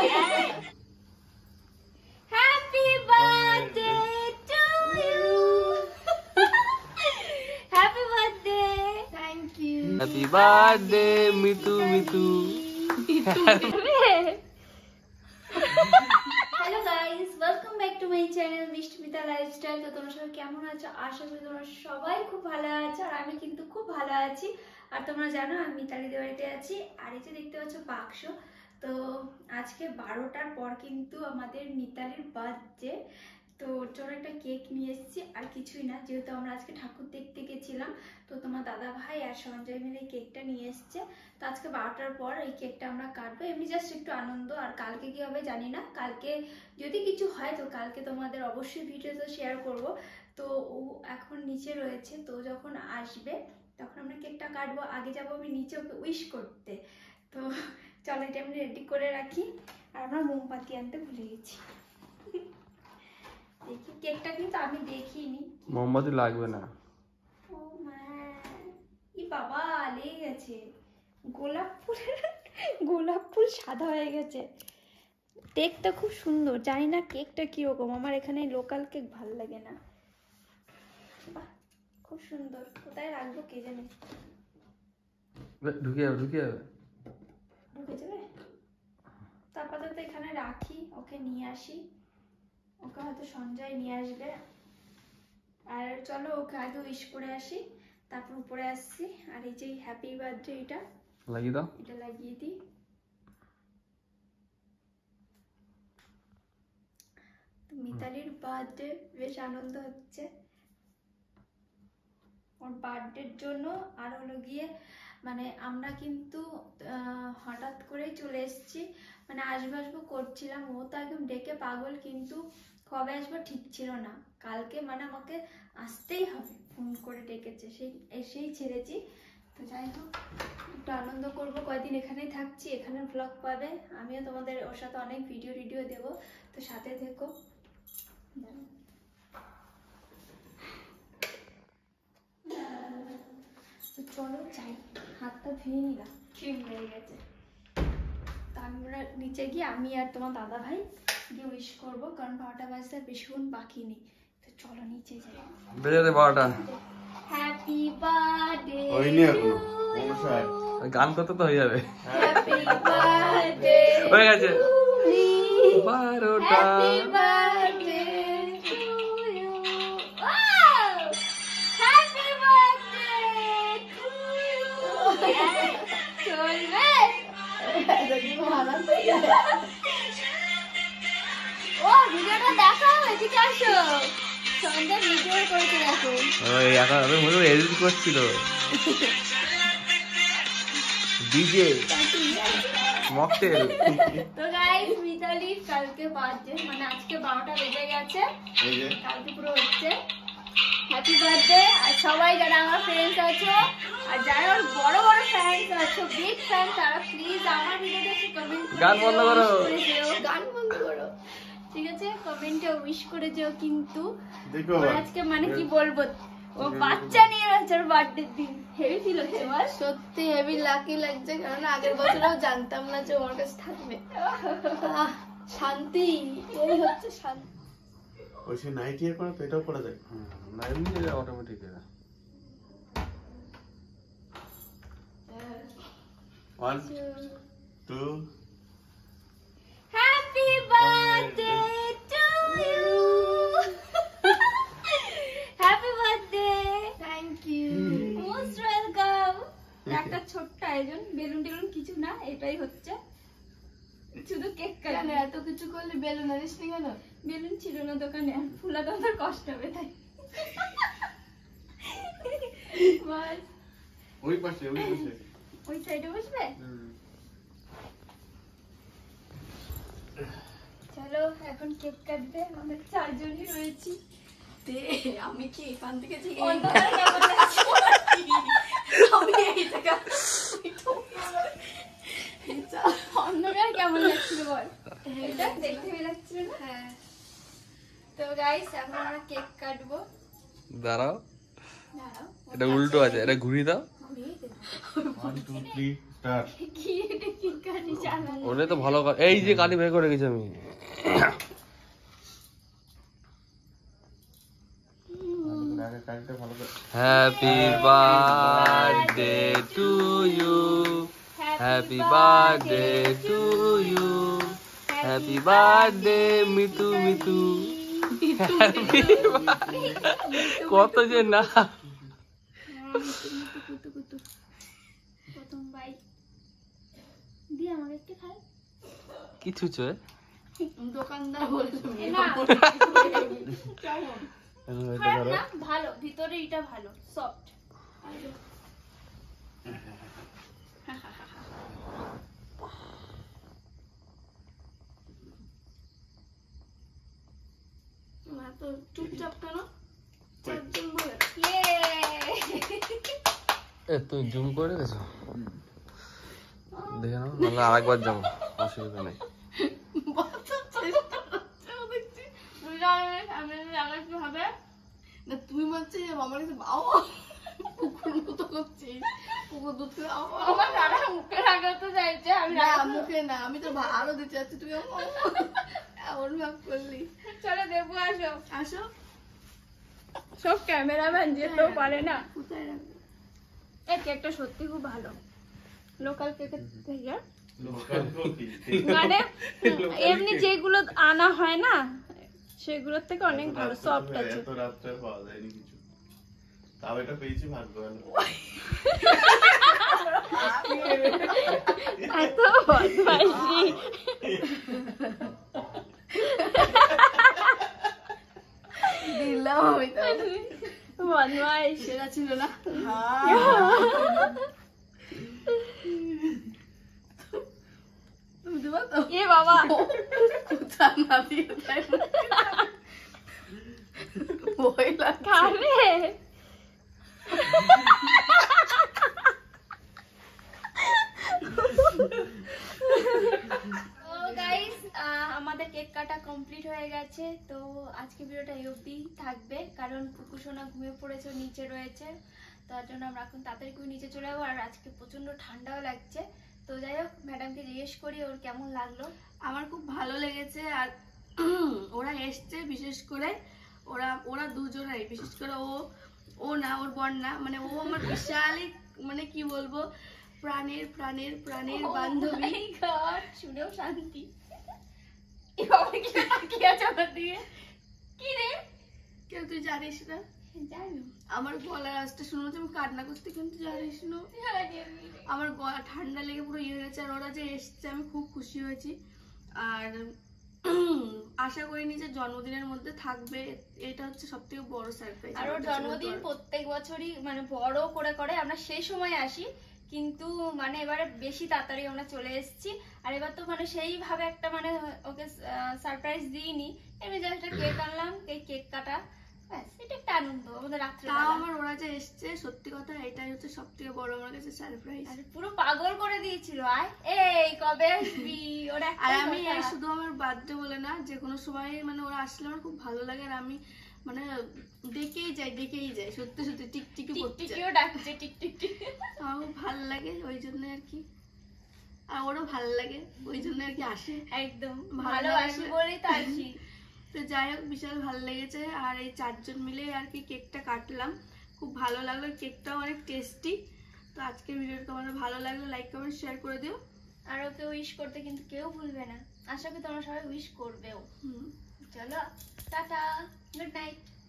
Happy birthday to you. Happy birthday. Thank you. Happy birthday Mitu Mitu. Hello guys, welcome back to my channel Mishtimita lifestyle. তো তোমরা সবাই কেমন আছো? আশা করি তোমরা সবাই খুব ভালো আছো, আর আমি কিন্তু খুব ভালো আছি। আর তোমরা জানো আমি মিতালিদের বাড়িতে আছি। আর এই যে দেখতে পাচ্ছ বাক্স, তো আজকে 12টার পর কিন্তু আমাদের মিতালির বার্থডে। তো ওর জন্য একটা কেক নিয়ে এসেছি, আর কিছুই না, যেহেতু আমরা আজকে ঠাকুর দেখতে গেছিলাম। তো তোমার দাদা ভাই আর সঞ্জয় মিলে কেকটা নিয়ে এসছে। তো আজকে 12টার পর এই কেকটা আমরা কাটবো, এমনি জাস্ট একটু আনন্দ। আর কালকে কি হবে জানি না, কালকে যদি কিছু হয় তো কালকে তোমাদের অবশ্যই ভিডিওতে শেয়ার করব। তো ও এখন নিচে রয়েছে, তো যখন আসবে তখন আমরা কেকটা কাটবো। আগে যাবো আমি নিচে ওকে উইশ করতে। তো চলো এটা আমি রেডি করে রাখি। আর আমরা মোমবাতি আনতে ভুলে গেছি। দেখি কেকটা কিন্তু আমি দেখিনি। মোমবাতি লাগবে না। ও মা, ই বাবা লেগে গেছে। গোলাপ ফুল সাদা হয়ে গেছে। কেকটা খুব সুন্দর, জানি না কেকটা কিরকম। আমার এখানে লোকাল কেক ভালো লাগে না। বাহ, খুব সুন্দর। কোথায় রাখবো কে জানে। ঢুকে যাবে ঢুকে যাবে। তারপর তো এখানে রাখি, ওকে নিয়ে আসি। ওকে হয়তো সঞ্জয় নিয়ে আসবে। আর চলো ওকে আগে উইশ করে আসি, তারপর উপরে আসছি। আর এই যে হ্যাপি বার্থডে এটা লাগিয়ে দাও, এটা লাগিয়ে দিই। মিতালির বার্থডে বেশ আনন্দ হচ্ছে ওর বার্থডের জন্য। আর হলো গিয়ে মানে আমরা কিন্তু হঠাৎ করেই চলে এসেছি, মানে আসবো করছিলাম। ও তো একদম ডেকে পাগল, কিন্তু কবে আসবো ঠিক ছিল না। কালকে মানে আমাকে আসতেই হবে, ফোন করে ডেকেছে, সেই এসেই ছেড়েছি। তো যাই হোক, একটু আনন্দ করবো, কয়েকদিন এখানেই থাকছি, এখানে ব্লগ পাবে। আমিও তোমাদের ওর সাথে অনেক ভিডিও দেবো, তো সাথে থেকো। তো চলো যাই, হাতটা ধুয়ে নিলাম, ক্রিম হয়ে গেছে। তো আমরা নিচে গিয়ে আমি আর তোমার দাদা ভাই গিয়ে উইশ করবো, কারণ 12টা বাজতে বেশিক্ষণ বাকি নেই। তো চলো নিচে যাই। বেজে দে 12টা। হ্যাপি বার্থডে গান করতে তো হয়ে যাবে। হ্যাপি বার্থডে হয়ে গেছে 12টা। Happy birthday to you. Happy birthday to you. চলবে ও ভিডিওটা দেখো, এদিকে আসো। সন্ধ্যা ভিডিও করতে দেখো। ওই এখন আমি মনে হয় এডিট করছিল ডিজে মকটেল। তো গাইস, মিতালি কালকে বার্থডে, মানে আজকে 12টা বেজে গেছে, কালকে পুরো হচ্ছে। Happy birthday. আর সবাই যারা আমার ফ্রেন্ডস আছো, আর যারা ওর বড় বড় ফ্যান্স আছো, বিগ ফ্যান, তারা প্লিজ আমার ভিডিওতে এসে কমেন্ট করে গান বন্ধ করো। গান বন্ধ করো, ঠিক আছে? কমেন্টে উইশ করে যেও। কিন্তু আজকে মানে কি বলবো, ও বাচ্চা নিয়ে রয়েছে ওর বার্থডে দিন। হেভি ফিল হচ্ছে বল। সত্যি হেভি লাকি লাগছে, কারণ আগের বছরও জানতাম না যে ওর কাছে থাকবে। শান্তি, এই হচ্ছে শান্তি। ওই সে নাইটি এর করা তো এটাও করা যায়। নাইটি automatic. 1 2 happy birthday to you. Happy birthday. Thank you. Most welcome. একটা ছোট্ট আয়োজন, বেলুন টেলুন কিছু না, এটাই হচ্ছে শুধু কেক কেন কাটবে। এত কিছু করলে বেলুন আনিস নি কেন? বেলুন ছিল না দোকানে, আর ফুলাতে আমার কষ্ট হবে তাই। বাস ওই পাশে ওই সাইডে বসবে। চলো এখন কেক কাটবে, আমরা 4 জনই রয়েছি। দে, আমি কি এখান থেকে অন্ধকারে কেমন লাগছে? আমি এই জায়গা অন্ধকারে কেমন লাগছিল বল? এটা দেখতে ভালো লাগছিল না? হ্যাঁ। তো গাইস এখন আমরা কেক কাটবো। দাঁড়াও, দাঁড়াও, এটা উল্টো আছে, এটা ঘুরিয়ে দাও। ঘুরিয়ে দেবো। 1 2 3 স্টার্ট। কি এটা কি কাটি জানা ওটা তো ভালো এই যে কালি বের করে রেখেছি আমি। আগে কাজটা ভালো করে। Happy birthday to you, happy birthday to you, happy birthday Mitu Mitu. কত যে না প্রথম বাই দি আমাকে একটু খাই কিছু চয় দোকানদার বলছে না এটা খারাপ ধরো। না ভালো ভিতরে এটা ভালো সফট মা তো চুপচাপ কেন? চারজন বলে এ তুই জুম করে রেখেছো? দেখে নাও, নাহলে আরেকবার যাবো, অসুবিধা নেই। বাঁচার চেষ্টা করছে ও দেখছি। না তুই মারছে আমার কাছে বাবা কুকুর মতো করছিস কুকুর দুধ খেয়ে আমার দাদা মুখে লাগাতে চাইছে আমি না মুখে না আমি তো আরো দিতে যাচ্ছি তুই এমন ভাব করলি চলো দেবো আসো আসো সব ক্যামেরাম্যান যেতেও পারে না কোথায় রাখবো এই কেকটা সত্যি খুব ভালো লোকাল কেকের থেকে লোকাল কপি। মানে এমনি যেগুলো আনা হয় না সেগুলোর থেকে অনেক ভালো সফট আছে এত রাত্রে পাওয়া যায়নি কিছু। তাও এটা পেয়েছি ভাগ্য ভালো। এত বদমাইশি দিলাম আমি তো বদমাইশ সেরা ছিল না তুমি দেবা তো এ বাবা কোথায় না দিয়ে দেয় ভয় লাগে খাবে আমাদের কেক কাটা কমপ্লিট হয়ে গেছে তো আজকে ভিডিওটা এই অবধি থাকবে কারণ পুকু সোনা ঘুমিয়ে পড়েছে ও নিচে রয়েছে তার জন্য আমরা এখন তাড়াতাড়ি করে নিচে চলে যাবো আর আজকে প্রচন্ড ঠান্ডাও লাগছে তো যাই হোক ম্যাডামকে জিজ্ঞেস করি ওর কেমন লাগলো আমার খুব ভালো লেগেছে আর ওরা এসছে বিশেষ করে ওরা দুজনেই বিশেষ করে ও না ওর বোন না মানে ও আমার বিশালই মানে কি বলবো প্রাণের প্রাণের প্রাণের বান্ধবী শুনেও শান্তি এ বাবা কি আছে আমার দিকে কি রে কেউ তুই জানিস না জানি আমার গলার আওয়াজটা শুনে হচ্ছে আমি কান্না করতে কিন্তু জানিস না আমার গলা ঠান্ডা লেগে পুরো ইয়ে হয়ে গেছে আর ওরা যে এসছে আমি খুব খুশি হয়েছি আর আশা করিনি যে জন্মদিনের মধ্যে থাকবে এটা হচ্ছে সবথেকে বড় সারপ্রাইজ আর ওর জন্মদিন প্রত্যেক বছরই মানে বড় করে করে আমরা সেই সময় আসি কিন্তু মানে এবারে বেশি তাড়াতাড়ি আমরা চলে এসেছি আর এবার তো মানে সেইভাবে একটা মানে ওকে সারপ্রাইজ দিইনি এমনি জাস্ট একটা কেক আনলাম এই কেক কাটা ব্যাস এটা একটা আনন্দ আমাদের রাত্রে তাও আমার ওরা যে এসছে সত্যি কথা এটাই হচ্ছে সবথেকে বড় আমার কাছে সারপ্রাইজ আর পুরো পাগল করে দিয়েছিল আয় এই কবে আসবি ওরা আর আমি এই শুধু আমার বার্থডে বলে না যে কোনো সময় মানে ওরা আসলে আমার খুব ভালো লাগে আর আমি মানে ডেকেই যাই সত্যি সত্যি টিকটিকি করতে চাই টিকটিকিও ডাকছে টিকটিকি আমার খুব ভালো লাগে ওই জন্য আর কি আর ওরও ভালো লাগে ওই জন্য আর কি আসে একদম ভালো ভালোবাসি লাগলে- বলেই তো আসি তো যাই হোক বিশাল ভালো লেগেছে আর এই চারজন মিলে আর কি কেকটা কাটলাম খুব ভালো লাগলো কেকটাও অনেক টেস্টি তো আজকের ভিডিওটা তোমাদের ভালো লাগলে লাইক কমেন্ট শেয়ার করে দিও আর ওকে উইশ করতে কিন্তু কেউ ভুলবে না আশা করি তোমরা সবাই উইশ করবেও হুম চলো টাটা গুড নাইট